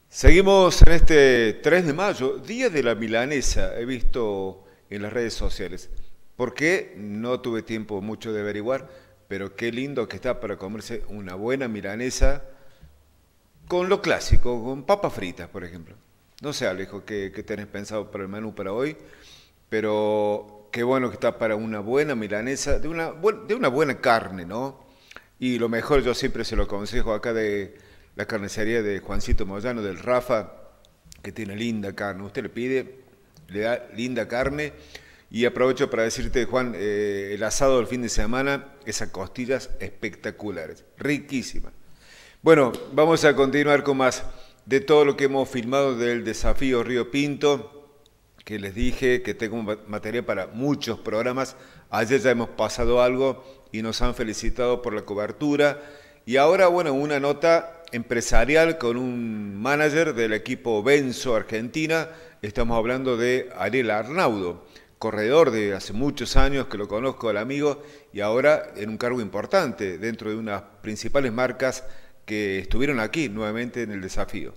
Seguimos en este 3 de mayo, Día de la Milanesa, he visto en las redes sociales. ¿Por qué? No tuve tiempo mucho de averiguar, pero qué lindo que está para comerse una buena milanesa con lo clásico, con papas fritas, por ejemplo. No sé, Alejo, qué tenés pensado para el menú para hoy, pero qué bueno que está para una buena milanesa, de una buena carne, ¿no? Y lo mejor, yo siempre se lo aconsejo acá de la carnicería de Juancito Moyano, del Rafa, que tiene linda carne. Usted le pide, le da linda carne. Y aprovecho para decirte, Juan, el asado del fin de semana, esas costillas espectaculares, riquísimas. Bueno, vamos a continuar con más de todo lo que hemos filmado del desafío Río Pinto, que les dije que tengo material para muchos programas. Ayer ya hemos pasado algo y nos han felicitado por la cobertura. Y ahora, bueno, una nota empresarial con un manager del equipo Benzo Argentina. Estamos hablando de Ariel Arnaudo, corredor de hace muchos años que lo conozco al amigo y ahora en un cargo importante dentro de unas principales marcas que estuvieron aquí nuevamente en el desafío.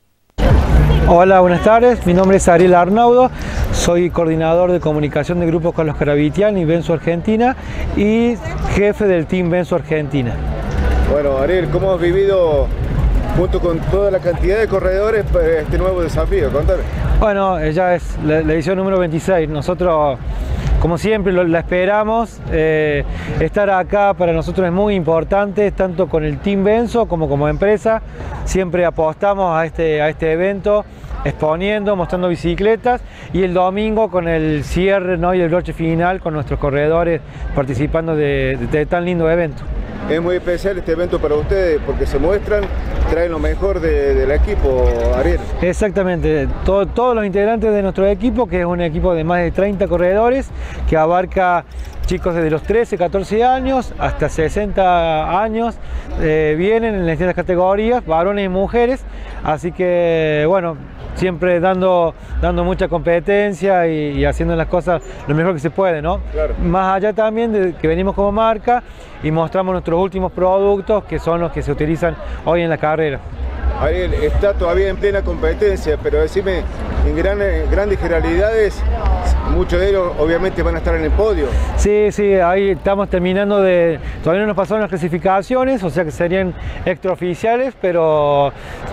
Hola, buenas tardes. Mi nombre es Ariel Arnaudo. Soy coordinador de comunicación de Grupo Carlos Caravitiani, Benzo Argentina, y jefe del Team Benzo Argentina. Bueno, Ariel, ¿cómo has vivido junto con toda la cantidad de corredores este nuevo desafío? Contame. Bueno, ya es la edición número 26. Nosotros, como siempre, la esperamos. Estar acá para nosotros es muy importante, tanto con el Team Benzo como empresa. Siempre apostamos a este evento, exponiendo, mostrando bicicletas, y el domingo con el cierre, ¿no?, y el broche final con nuestros corredores participando de tan lindo evento. Es muy especial este evento para ustedes porque se muestran, traen lo mejor del equipo, Ariel. Exactamente, todos los integrantes de nuestro equipo, que es un equipo de más de 30 corredores, que abarca chicos desde los 13, 14 años hasta 60 años, vienen en las distintas categorías, varones y mujeres, así que bueno, siempre dando mucha competencia y haciendo las cosas lo mejor que se puede, ¿no? Claro. Más allá también de que venimos como marca y mostramos nuestros últimos productos, que son los que se utilizan hoy en la carrera. Ariel, está todavía en plena competencia, pero decime, en grandes generalidades, muchos de ellos obviamente van a estar en el podio. Sí, ahí estamos terminando todavía no nos pasaron las clasificaciones, o sea que serían extraoficiales, pero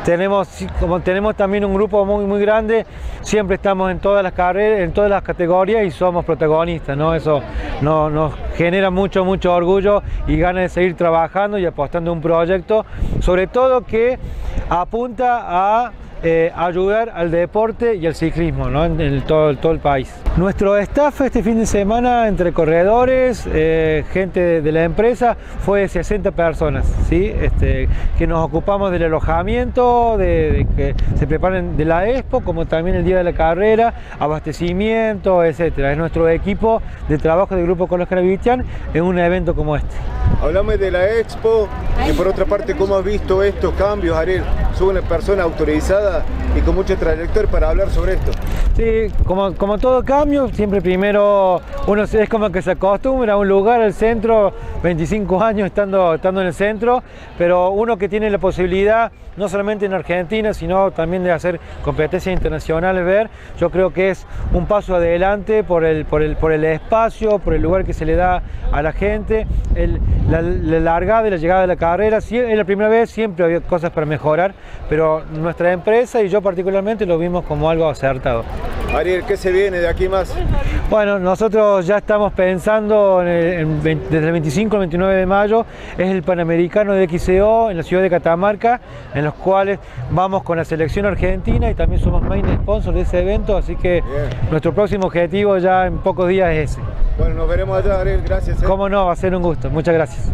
como tenemos también un grupo muy grande, siempre estamos en todas las carreras, en todas las categorías y somos protagonistas, ¿no? Eso nos genera mucho orgullo y ganas de seguir trabajando y apostando en un proyecto, sobre todo que apunta a ayudar al deporte y al ciclismo, ¿no?, en todo el país. Nuestro staff este fin de semana, entre corredores, gente de la empresa, fue de 60 personas, ¿sí? Que nos ocupamos del alojamiento, de que se preparen de la expo, como también el día de la carrera, abastecimiento, etcétera. Es nuestro equipo de trabajo del Grupo Carlos Caravitiani en un evento como este. Hablame de la expo y por otra parte, ¿cómo has visto estos cambios, Ariel? Soy una persona autorizada y con mucha trayectoria para hablar sobre esto. Sí, como todo cambio, siempre primero uno es como que se acostumbra a un lugar, al centro, 25 años estando en el centro, pero uno que tiene la posibilidad, no solamente en Argentina, sino también de hacer competencias internacionales, yo creo que es un paso adelante por el espacio, por el lugar que se le da a la gente, la largada y la llegada de la carrera. Es la primera vez, siempre había cosas para mejorar, pero nuestra empresa y yo particularmente lo vimos como algo acertado. Ariel, ¿qué se viene de aquí más? Bueno, nosotros ya estamos pensando desde el 25 al 29 de mayo, es el Panamericano de XCO en la ciudad de Catamarca, en los cuales vamos con la selección argentina y también somos main sponsor de ese evento, así que bien, nuestro próximo objetivo ya en pocos días es ese. Bueno, nos veremos allá, Ariel, gracias. Cómo no, va a ser un gusto, muchas gracias.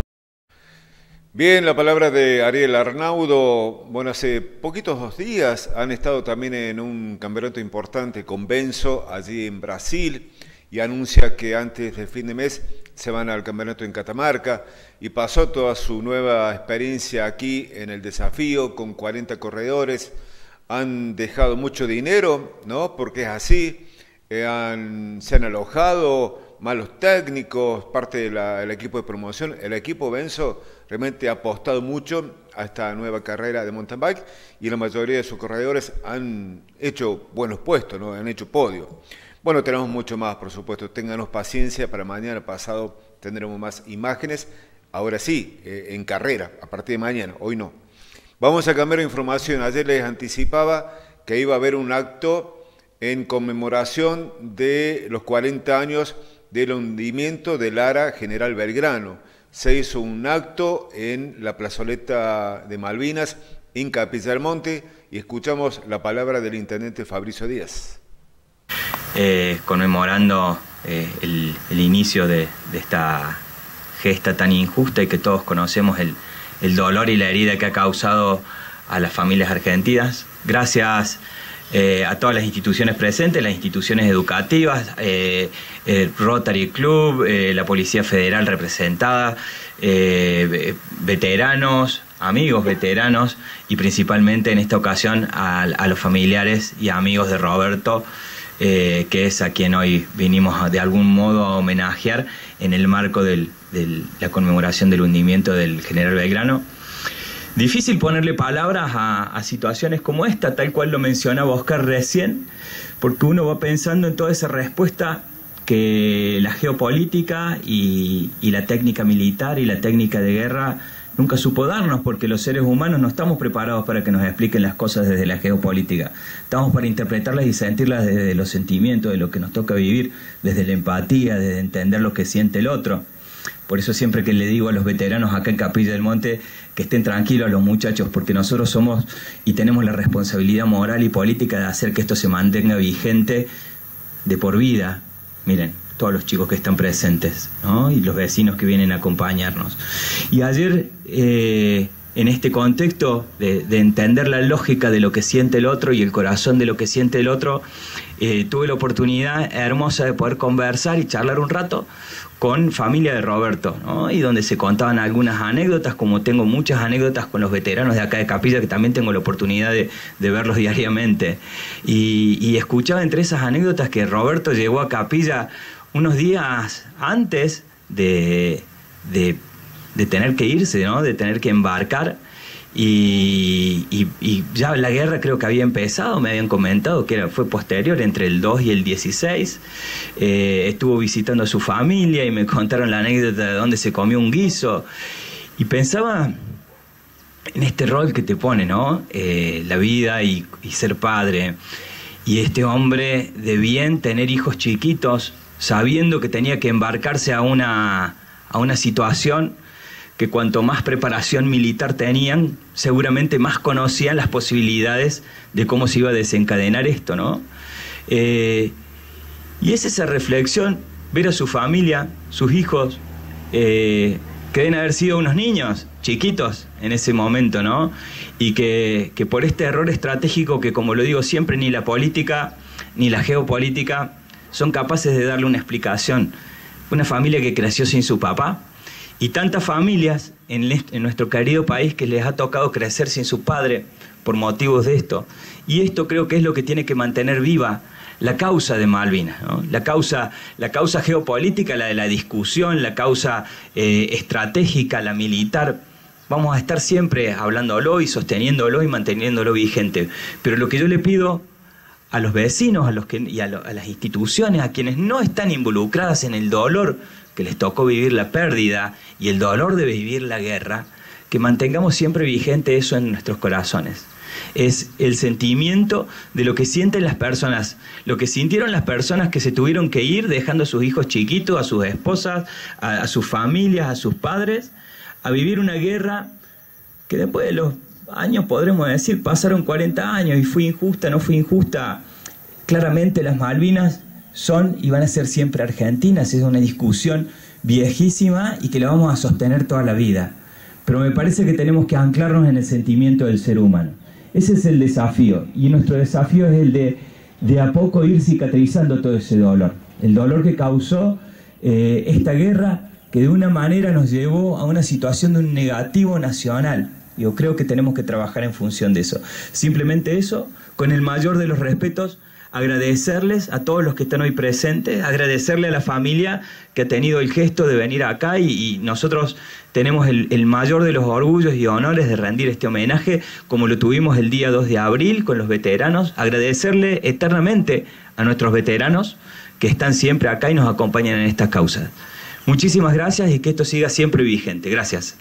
Bien, la palabra de Ariel Arnaudo. Bueno, hace poquitos días han estado también en un campeonato importante con Benzo allí en Brasil y anuncia que antes del fin de mes se van al campeonato en Catamarca y pasó toda su nueva experiencia aquí en el desafío con 40 corredores. Han dejado mucho dinero, ¿no? Porque es así, se han alojado malos técnicos, parte del equipo de promoción. El equipo Benzo realmente ha apostado mucho a esta nueva carrera de mountain bike y la mayoría de sus corredores han hecho buenos puestos, ¿no? Han hecho podio. Bueno, tenemos mucho más, por supuesto. Ténganos paciencia, para mañana pasado tendremos más imágenes. Ahora sí, en carrera, a partir de mañana, hoy no. Vamos a cambiar de información. Ayer les anticipaba que iba a haber un acto en conmemoración de los 40 años del hundimiento del ARA General Belgrano. Se hizo un acto en la plazoleta de Malvinas, en Capilla del Monte, y escuchamos la palabra del intendente Fabricio Díaz. Conmemorando el inicio de esta gesta tan injusta y que todos conocemos el dolor y la herida que ha causado a las familias argentinas. Gracias a todas las instituciones presentes, las instituciones educativas, el Rotary Club, la Policía Federal representada, veteranos, amigos veteranos y principalmente en esta ocasión a los familiares y amigos de Roberto, que es a quien hoy vinimos de algún modo a homenajear en el marco de la conmemoración del hundimiento del General Belgrano. Difícil ponerle palabras a situaciones como esta, tal cual lo mencionaba Oscar recién, porque uno va pensando en toda esa respuesta que la geopolítica y la técnica militar y la técnica de guerra nunca supo darnos, porque los seres humanos no estamos preparados para que nos expliquen las cosas desde la geopolítica. Estamos para interpretarlas y sentirlas desde los sentimientos, de lo que nos toca vivir, desde la empatía, desde entender lo que siente el otro. Por eso siempre que le digo a los veteranos acá en Capilla del Monte que estén tranquilos a los muchachos, porque nosotros somos y tenemos la responsabilidad moral y política de hacer que esto se mantenga vigente de por vida. Miren, todos los chicos que están presentes, ¿no? Y los vecinos que vienen a acompañarnos. Y ayer, en este contexto de entender la lógica de lo que siente el otro y el corazón de lo que siente el otro, tuve la oportunidad hermosa de poder conversar y charlar un rato con familia de Roberto, ¿no? Y donde se contaban algunas anécdotas, como tengo muchas anécdotas con los veteranos de acá de Capilla, que también tengo la oportunidad de verlos diariamente. Y escuchaba entre esas anécdotas que Roberto llegó a Capilla unos días antes de tener que irse, ¿no? De tener que embarcar. Y ya la guerra creo que había empezado, me habían comentado que fue posterior, entre el 2 y el 16. Estuvo visitando a su familia y me contaron la anécdota de dónde se comió un guiso. Y pensaba en este rol que te pone, ¿no? La vida y ser padre. Y este hombre de bien tener hijos chiquitos, sabiendo que tenía que embarcarse a una situación que cuanto más preparación militar tenían, seguramente más conocían las posibilidades de cómo se iba a desencadenar esto, ¿no? Y es esa reflexión, ver a su familia, sus hijos, que deben haber sido unos niños chiquitos en ese momento, ¿no? Y que por este error estratégico que, como lo digo siempre, ni la política ni la geopolítica son capaces de darle una explicación. Una familia que creció sin su papá, y tantas familias en nuestro querido país que les ha tocado crecer sin su padre por motivos de esto. Y esto creo que es lo que tiene que mantener viva la causa de Malvinas, ¿no? La causa geopolítica, la de la discusión, la causa estratégica, la militar. Vamos a estar siempre hablándolo y sosteniéndolo y manteniéndolo vigente. Pero lo que yo le pido a los vecinos, a las instituciones, a quienes no están involucradas en el dolor que les tocó vivir la pérdida y el dolor de vivir la guerra, que mantengamos siempre vigente eso en nuestros corazones. Es el sentimiento de lo que sienten las personas, lo que sintieron las personas que se tuvieron que ir dejando a sus hijos chiquitos, a sus esposas, a sus familias, a sus padres, a vivir una guerra que después de los años podremos decir, pasaron 40 años y fue injusta, no fue injusta. Claramente las Malvinas son y van a ser siempre argentinas, es una discusión viejísima y que la vamos a sostener toda la vida. Pero me parece que tenemos que anclarnos en el sentimiento del ser humano. Ese es el desafío, y nuestro desafío es el de a poco ir cicatrizando todo ese dolor. El dolor que causó esta guerra, que de una manera nos llevó a una situación de un negativo nacional. Yo creo que tenemos que trabajar en función de eso. Simplemente eso, con el mayor de los respetos agradecerles a todos los que están hoy presentes, agradecerle a la familia que ha tenido el gesto de venir acá y nosotros tenemos el mayor de los orgullos y honores de rendir este homenaje como lo tuvimos el día 2 de abril con los veteranos, agradecerle eternamente a nuestros veteranos que están siempre acá y nos acompañan en estas causas. Muchísimas gracias y que esto siga siempre vigente. Gracias.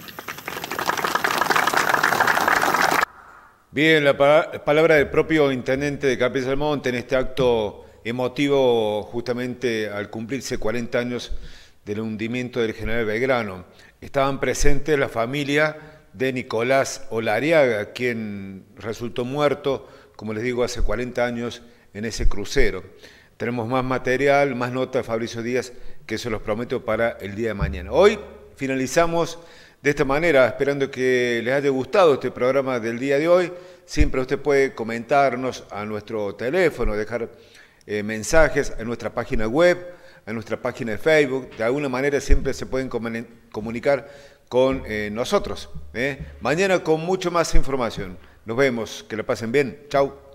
Bien, la palabra del propio intendente de Capilla del Monte en este acto emotivo justamente al cumplirse 40 años del hundimiento del general Belgrano. Estaban presentes la familia de Nicolás Olariaga, quien resultó muerto, como les digo, hace 40 años en ese crucero. Tenemos más material, más notas de Fabricio Díaz, que se los prometo para el día de mañana. Hoy finalizamos de esta manera, esperando que les haya gustado este programa del día de hoy. Siempre usted puede comentarnos a nuestro teléfono, dejar mensajes en nuestra página web, en nuestra página de Facebook. De alguna manera siempre se pueden comunicar con nosotros. Mañana con mucho más información. Nos vemos, que la pasen bien. Chau.